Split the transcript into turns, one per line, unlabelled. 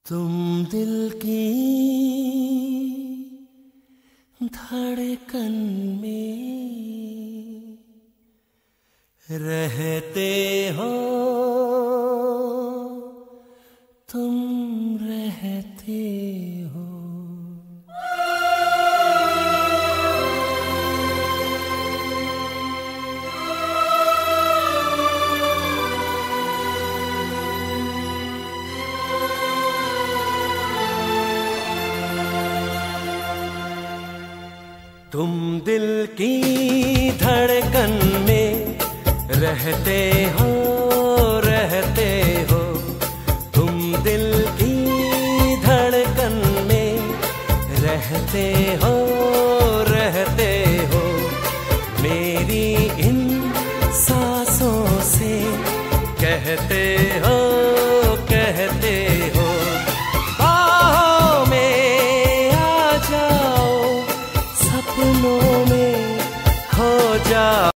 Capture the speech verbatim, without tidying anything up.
तुम दिल की धड़कन में रहते हो, तुम रहते हो। तुम दिल की धड़कन में रहते हो, रहते हो। तुम दिल की धड़कन में रहते हो, रहते हो। मेरी इन सांसों से कहते हो, कहते हो। बाहों में आ जाओ, सपनों में खो जाओ।